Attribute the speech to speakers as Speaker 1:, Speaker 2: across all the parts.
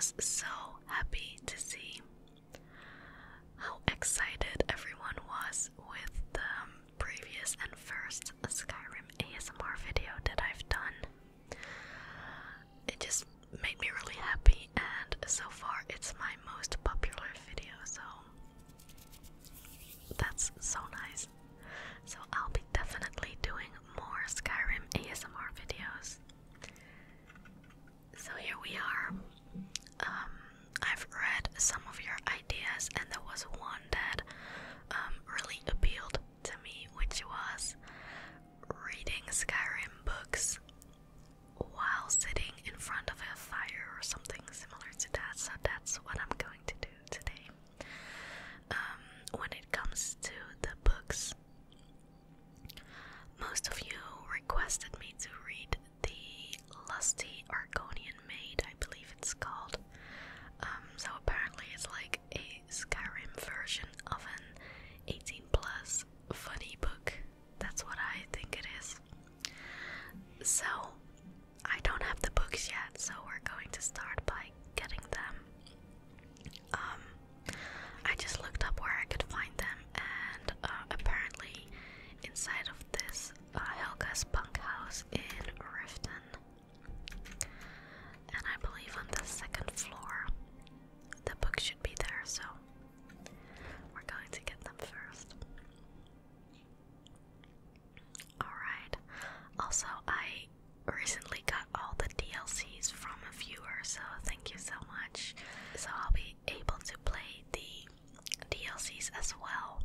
Speaker 1: was so happy to see how excited everyone was with the previous and first Skyrim ASMR video that I've done. It just made me really happy, and so far it's my most popular video, so that's so nice. So I'll be definitely doing more Skyrim ASMR videos. So here we are. I've read some of your ideas, and there was one that really appealed to me, which was reading Skyrim books while sitting in front of a fire or something similar to that. So that's what I'm going to do today. When it comes to the books, most of you requested me to read the Lusty Argonian Maid, I believe it's called. So apparently it's like a Skyrim version of an 18 plus funny book. That's what I think it is. So I don't have the books yet, so we're going to start by getting them. I just looked up where I could find them, and apparently inside of this Helga's bunkhouse in Riften. And I believe on the second floor the book should be there, so we're going to get them first. Alright, also I recently got all the DLCs from a viewer, so thank you so much. So I'll be able to play the DLCs as well.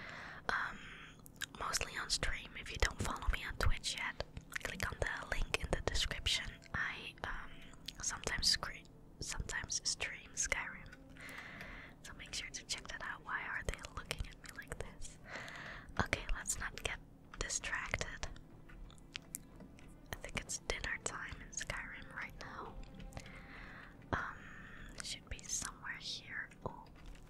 Speaker 1: Mostly on stream. If you don't follow me on Twitch yet, click on the link in the description. I sometimes stream Skyrim, so make sure to check that out. Why are they looking at me like this? Okay, let's not get distracted. I think it's dinner time in Skyrim right now. It should be somewhere here. Oh,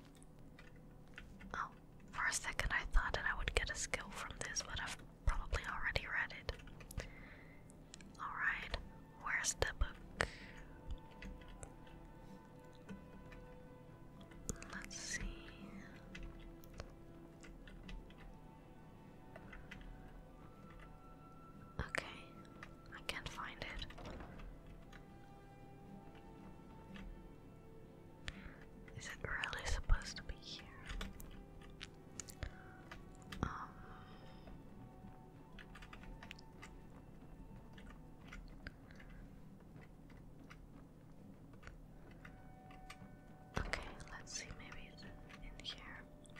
Speaker 1: for a second I thought that I would get a skill from this, but I've probably already read it. Alright, where's the book? Let's see. Okay, I can't find it. Is it really supposed to be here? Okay, let's see, maybe it's in here.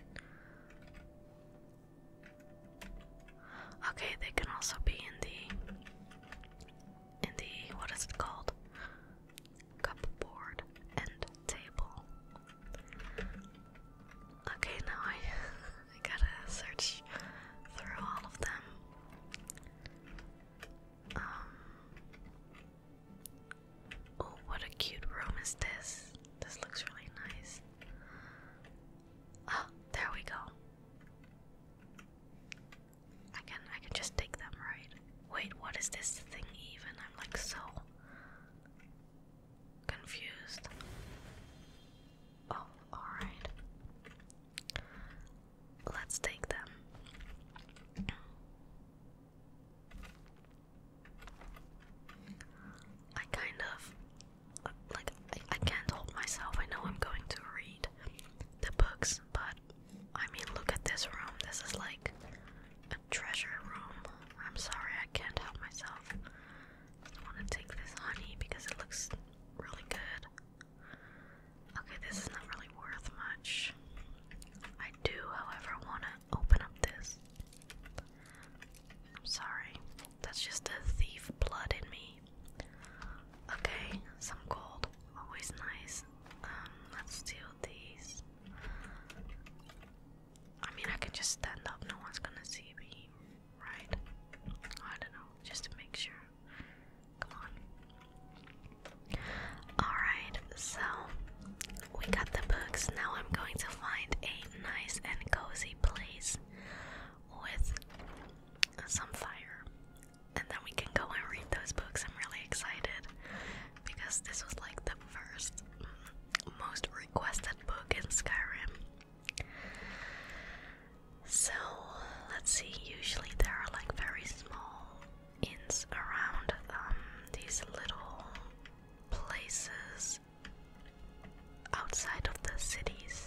Speaker 1: Okay, they can also be in the what is it called? Cupboard and table. Okay, now I gotta search through all of them. Oh, what a cute room is this. This looks really nice. Ah, there we go. I can just take them, right? Wait, what is this thing even? I'm like so confused. Oh, alright. Let's take them. I kind of like I can't hold myself. I know I'm going to read the books, but I mean, look at this room. This is like a treasure room. I'm sorry, I can't help myself. I want to take this honey because it looks really good. Okay, this is not really worth much. I do, however, want to open up this. I'm sorry. That's just the thief blood in me. Okay, some gold. Always nice. Let's steal these. I mean, I can just stand up. No one's gonna see me, right? I don't know. Just to make sure. Come on. Alright, so we got the books. Now I'm going to find a nice and cozy place with some fire, and then we can go and read those books. I'm really excited because this was like the first requested book in Skyrim. So, let's see, usually there are like very small inns around these little places outside of the cities.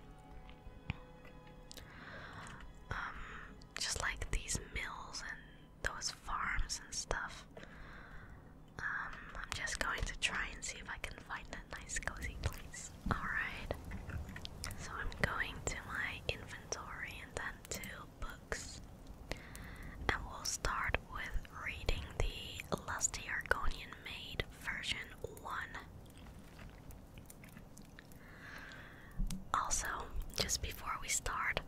Speaker 1: Just like these mills and those farms and stuff. I'm just going to try and see if I can find a nice cozy place. Alright, so I'm going to my inventory and then to books. And we'll start with reading the Lusty Argonian Maid version 1. Also, just before we start,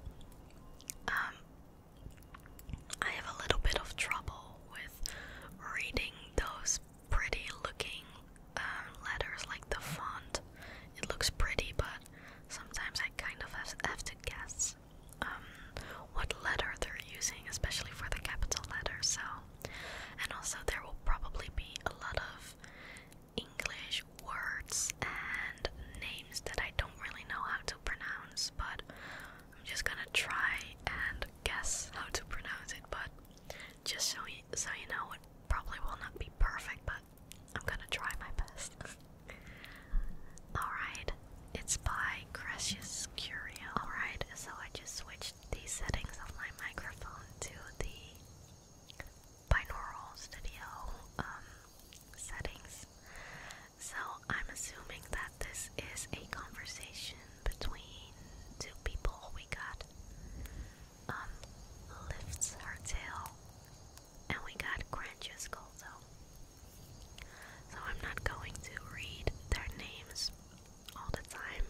Speaker 1: I have a little bit of trouble with reading those pretty looking letters, like the font. It looks pretty, but sometimes I kind of have to guess what letter they're using, especially for the capital letters. So, and also there will probably be a lot of English words and names that I don't really know how to pronounce, but I'm just gonna try and guess how to pronounce it. But just so you know, it probably will not be perfect, but I'm gonna try my best. Alright, it's by Gracious Curio. Alright, so I just switched the settings of my microphone to the binaural studio settings. So I'm assuming that this is a conversation between two people. We got lifts her tail, and we got Grandja's Colzo. So I'm not going to read their names all the time.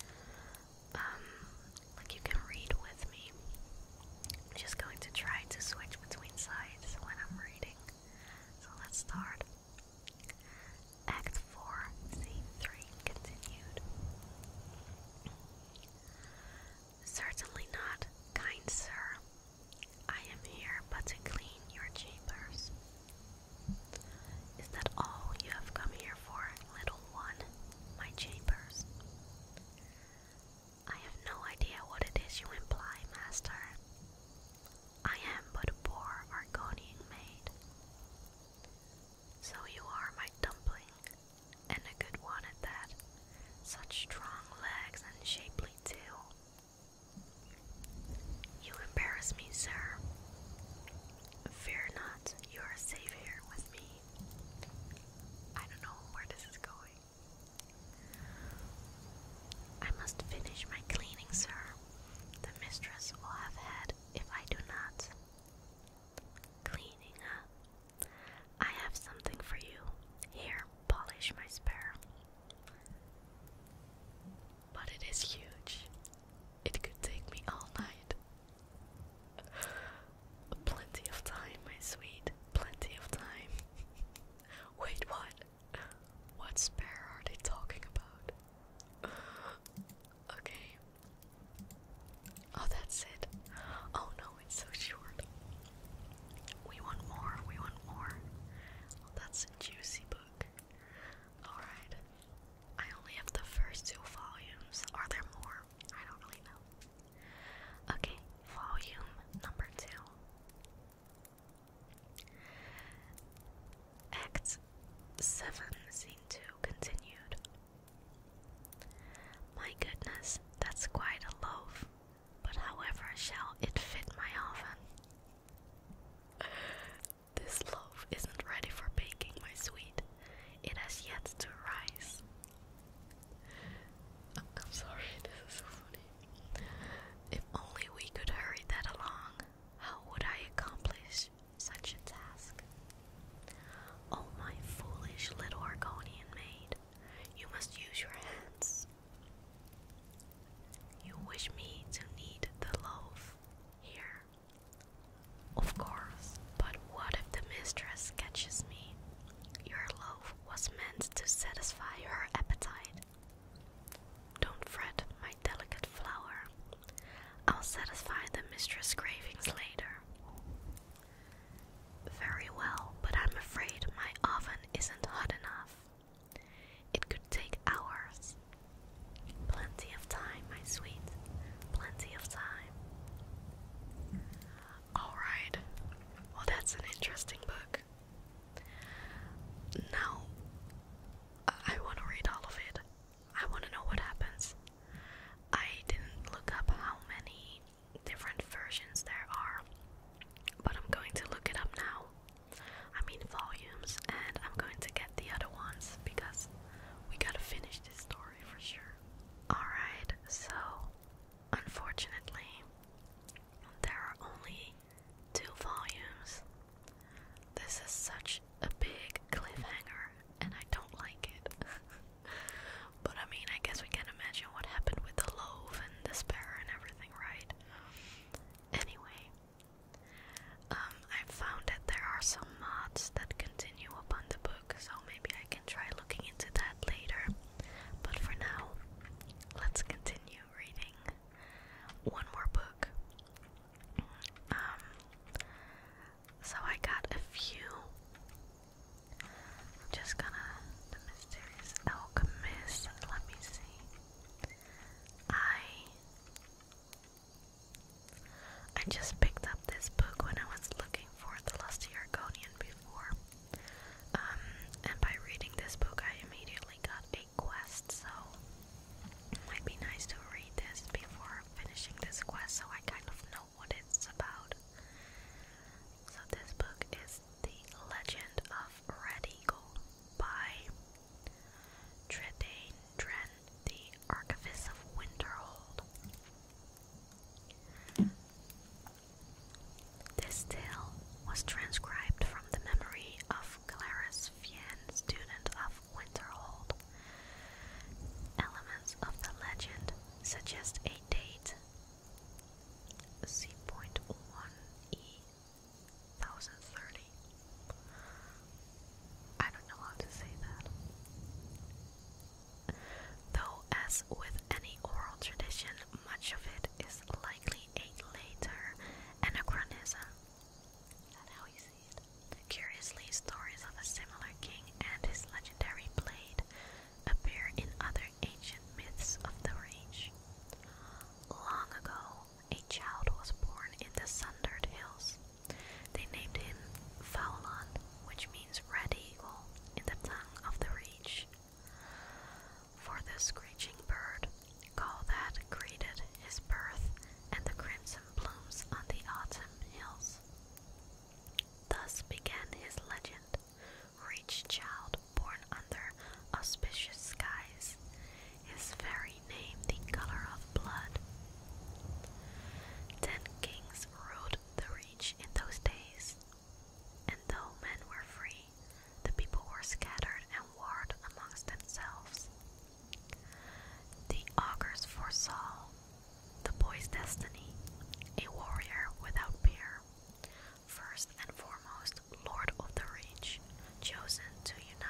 Speaker 1: Like, you can read with me. I'm just going to try to switch between sides when I'm reading. So let's start. Act 4, Scene 3, continued. Certainly not, kind sir. I am here but to clean your chambers. Is that all you have come here for, little one? My chambers? I have no idea what it is you imply, master. I am but a poor Argonian maid. So you are my dumpling, and a good one at that. Such strong legs and shapely too. You embarrass me, sir. Fear not, you are safe here with me. I don't know where this is going. I must finish my cleaning, sir. The mistress will have had if I do not. Cleaning, huh? I have something for you. Here, polish my spare. But it is huge. It could take me all night. As with any oral tradition, much of it is likely a later anachronism. Is that how you see it? Curiously, stories of a similar king and his legendary blade appear in other ancient myths of the Reach. Long ago, a child was born in the Sundered Hills. They named him Faulan, which means red eagle in the tongue of the Reach. For the screeching bird, call that greeted his birth and the crimson blooms on the autumn hills. Thus began his legend, Reach child born under auspicious skies, his very name the color of blood. 10 kings ruled the Reach in those days, and though men were free, the people were scattered and warred amongst themselves. The augurs foresaw the boy's destiny, a warrior without peer, first and foremost Lord of the Reach, chosen to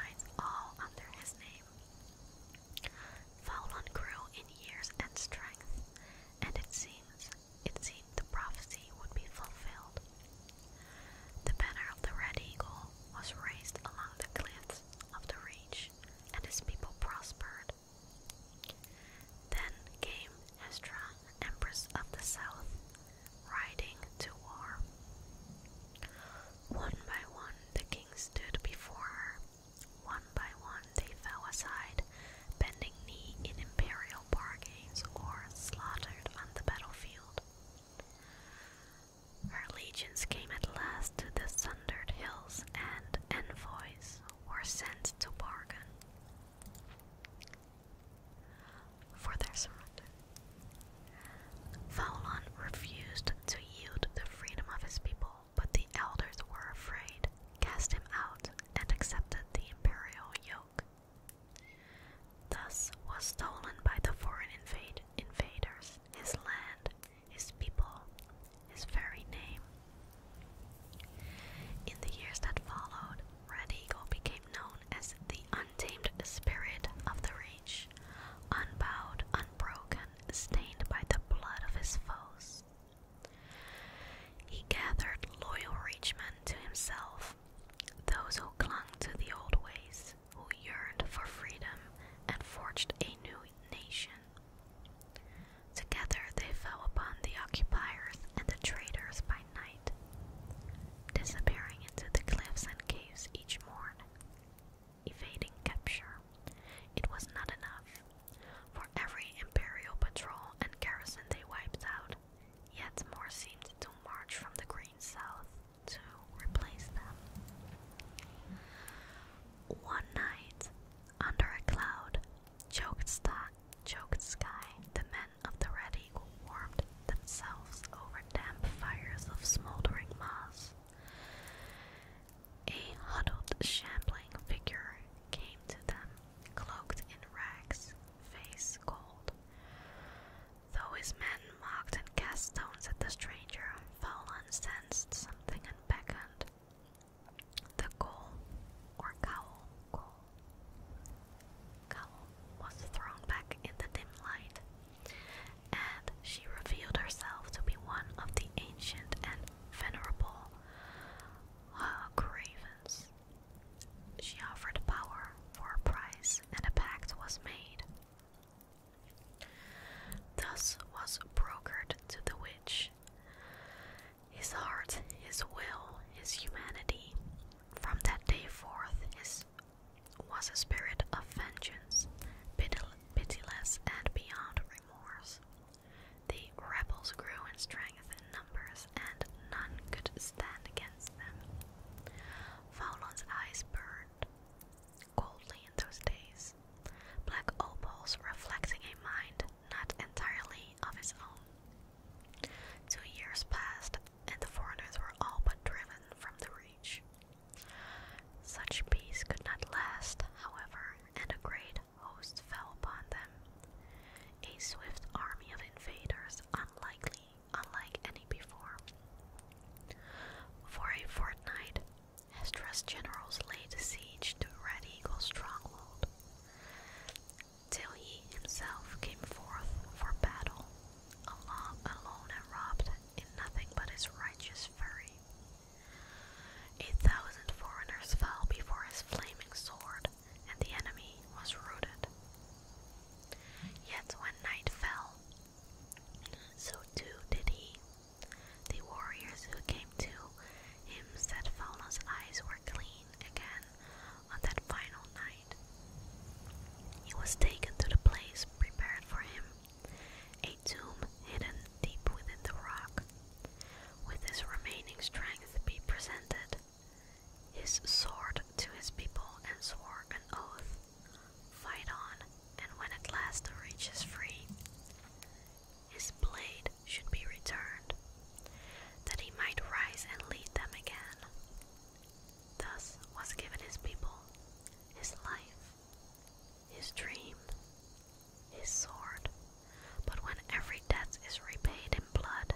Speaker 1: his sword, but when every debt is repaid in blood,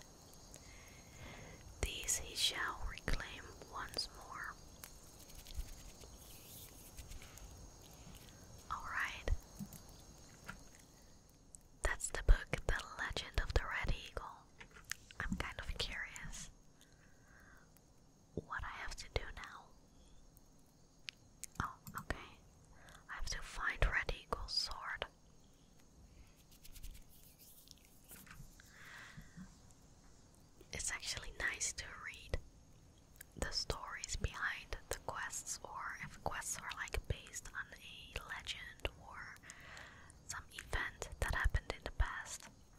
Speaker 1: these he shall reclaim once more. Alright. That's the book, The Legend of the Red Eagle. I'm kind of curious what I have to do now. Oh, okay. I have to find Red Eagle's sword. It's actually nice to read the stories behind the quests, or if quests are like based on a legend or some event that happened in the past.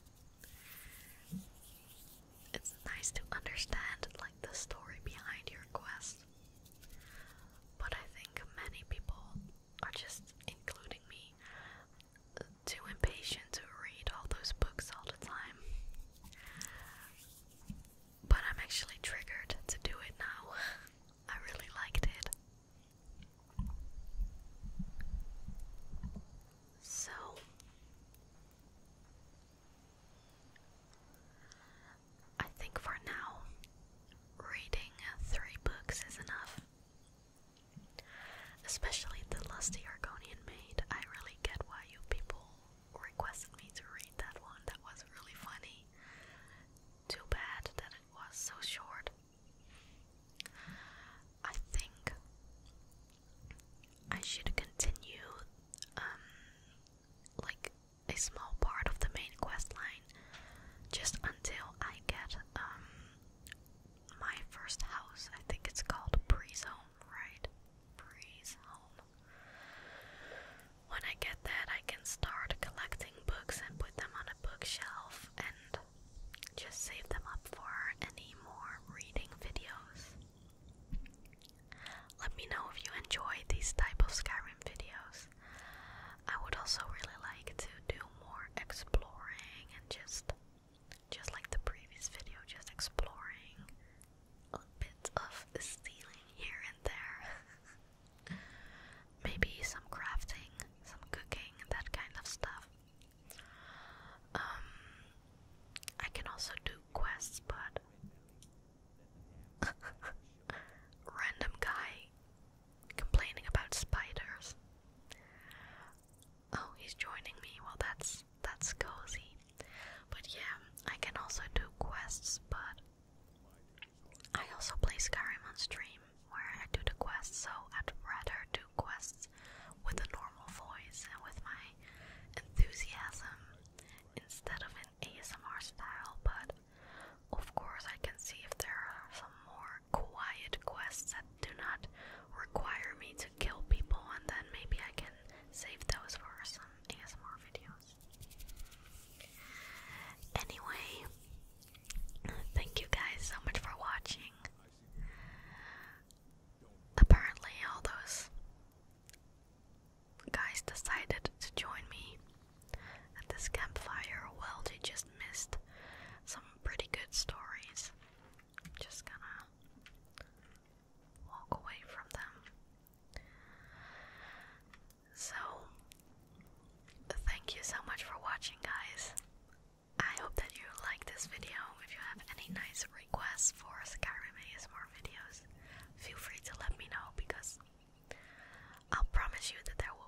Speaker 1: It's nice to understand like the story behind your quest. But I think many people are just, including me, too impatient to read all those books all the time. But I'm actually triggered to do it now. I really liked it. So I think for now, reading 3 books is enough. Especially the Lusty Argonian Maid. I really get why you people requested me to read that one. That was really funny. Too bad that it was so short. I think I should continue like a small part of the main quest line just until I get my first house. I think it's called Breeze Home, right? Breeze Home. When I get that, I can start collecting books and put them on a bookshelf and just save them up for any more reading videos. Let me know if you enjoy these type of Skyrim videos. I would also really like to do more exploring and just like the previous video, just exploring a bit of stealing here and there. Maybe some crafting, some cooking, that kind of stuff. I can also do quests, but random guy complaining about spiders. Oh, he's joining me. Well, that's cozy. But yeah, I can also do quests, but I also play Skyrim on stream where I do the quests, so I'd rather do quests with a normal voice and with my enthusiasm instead of an ASMR style. But of course I can see if there are some more quiet quests that do not require me to kill people, and then maybe I can save those for some ASMR videos. Anyway, thank you guys so much for watching. Apparently all those guys decided to join me at this campfire. Well, they just missed some pretty good stories. I'm just gonna walk away from them. So, thank you so much for watching, guys. I hope that you like this video. If you have any nice requests for Skyrim ASMR videos, feel free to let me know, because I'll promise you that there will